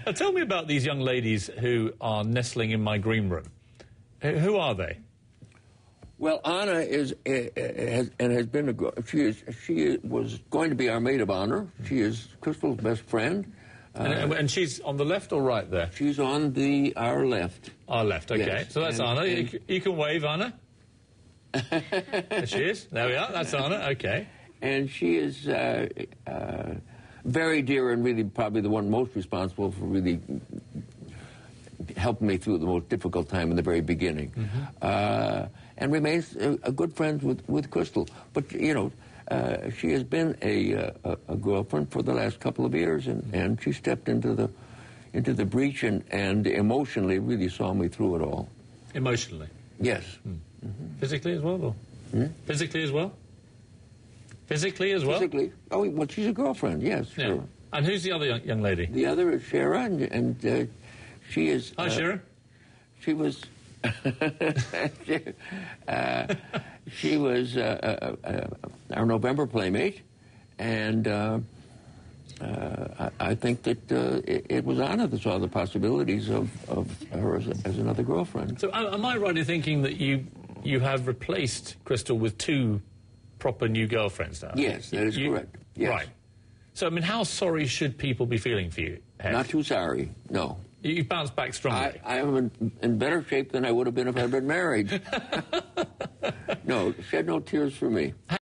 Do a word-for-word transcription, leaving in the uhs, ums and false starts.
Now, tell me about these young ladies who are nestling in my green room. Who are they? Well, Anna is uh, has, and has been a she is she was going to be our maid of honor. She is Crystal's best friend. Uh, and, and she's on the left or right there? She's on the our left. Our left, okay. Yes. So that's and, Anna. And you, you can wave, Anna. There she is. There we are. That's Anna. Okay. And she is uh, uh, very dear and really probably the one most responsible for really helping me through the most difficult time in the very beginning. Mm-hmm. uh, and remains a, a good friend with, with Crystal. But, you know, uh, she has been a, a, a girlfriend for the last couple of years, and, mm-hmm. and she stepped into the into the breach and, and emotionally really saw me through it all. Emotionally? Yes. Mm. Mm-hmm. Physically as well? Or? Hmm? Physically as well? Physically as well? Physically. Oh, well, she's a girlfriend, yes, yeah. sure. And who's the other young, young lady? The other is Shera, and, and uh, she is... Hi, uh, Shera. She was... she, uh, she was uh, uh, uh, our November playmate, and uh, uh, I, I think that uh, it, it was Anna that saw the possibilities of, of her as, a, as another girlfriend. So uh, am I right in thinking that you you have replaced Crystal with two proper new girlfriends now? Yes, that is you, correct. Yes. Right. So, I mean, how sorry should people be feeling for you, Hef? Not too sorry, no. You, you bounced back strongly. I, I am in, in better shape than I would have been if I'd been married. No, shed no tears for me.